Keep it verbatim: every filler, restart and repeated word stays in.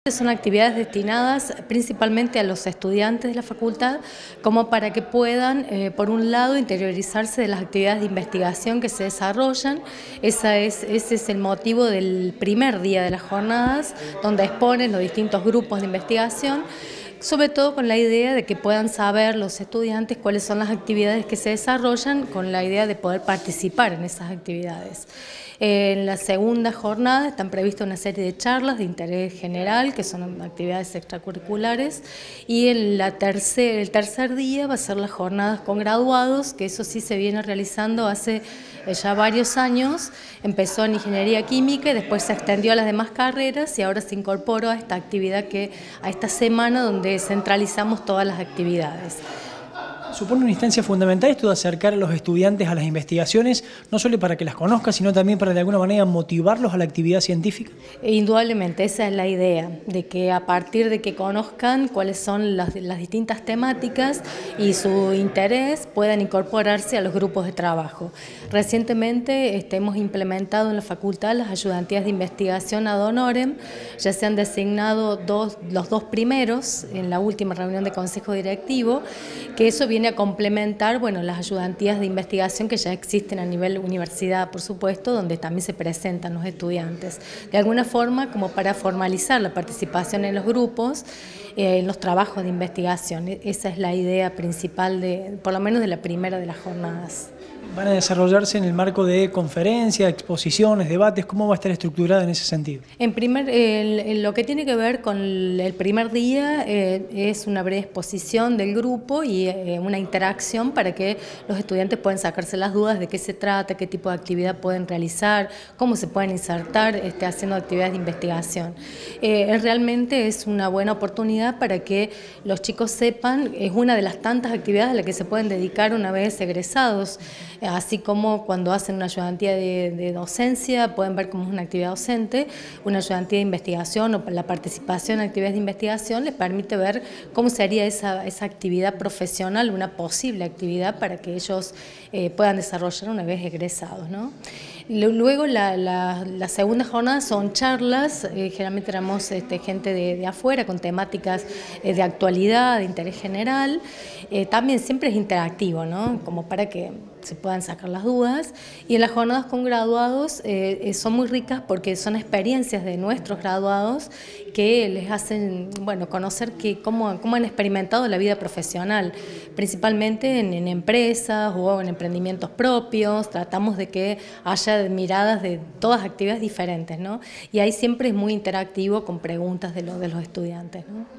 Son actividades destinadas principalmente a los estudiantes de la facultad, como para que puedan, eh, por un lado, interiorizarse de las actividades de investigación que se desarrollan. Esa es, ese es el motivo del primer día de las jornadas, donde exponen los distintos grupos de investigación, sobre todo con la idea de que puedan saber los estudiantes cuáles son las actividades que se desarrollan, con la idea de poder participar en esas actividades. En la segunda jornada están previstas una serie de charlas de interés general, que son actividades extracurriculares, y en la tercer, el tercer día va a ser las jornadas con graduados, que eso sí se viene realizando hace ya varios años. Empezó en ingeniería química y después se extendió a las demás carreras y ahora se incorporó a esta actividad, que a esta semana donde centralizamos todas las actividades. Supone una instancia fundamental esto de acercar a los estudiantes a las investigaciones, no solo para que las conozcan, sino también para de alguna manera motivarlos a la actividad científica. E indudablemente, esa es la idea, de que a partir de que conozcan cuáles son las, las distintas temáticas y su interés, puedan incorporarse a los grupos de trabajo. Recientemente este, hemos implementado en la facultad las ayudantías de investigación ad honorem. Ya se han designado dos, los dos primeros en la última reunión de consejo directivo, que eso viene a complementar, bueno, las ayudantías de investigación que ya existen a nivel universidad, por supuesto, donde también se presentan los estudiantes. De alguna forma, como para formalizar la participación en los grupos, eh, en los trabajos de investigación. Esa es la idea principal, de, por lo menos de la primera de las jornadas. ¿Van a desarrollarse en el marco de conferencias, exposiciones, debates? ¿Cómo va a estar estructurada en ese sentido? En primer, el, el, lo que tiene que ver con el, el primer día eh, es una breve exposición del grupo y eh, una interacción para que los estudiantes puedan sacarse las dudas de qué se trata, qué tipo de actividad pueden realizar, cómo se pueden insertar este, haciendo actividades de investigación. Eh, realmente es una buena oportunidad para que los chicos sepan, es una de las tantas actividades a las que se pueden dedicar una vez egresados. Así como cuando hacen una ayudantía de, de docencia, pueden ver cómo es una actividad docente, una ayudantía de investigación o la participación en actividades de investigación les permite ver cómo sería esa, esa actividad profesional, una posible actividad para que ellos eh, puedan desarrollar una vez egresados, ¿no? Luego la, la, la segunda jornada son charlas, eh, generalmente tenemos este, gente de, de afuera con temáticas eh, de actualidad, de interés general. Eh, también siempre es interactivo, ¿no? Como para que se puedan sacar las dudas. Y en las jornadas con graduados eh, son muy ricas porque son experiencias de nuestros graduados que les hacen, bueno, conocer que cómo, cómo han experimentado la vida profesional, principalmente en, en empresas o en emprendimientos propios. Tratamos de que haya miradas de todas actividades diferentes, ¿no? Y ahí siempre es muy interactivo con preguntas de, lo, de los estudiantes, ¿no?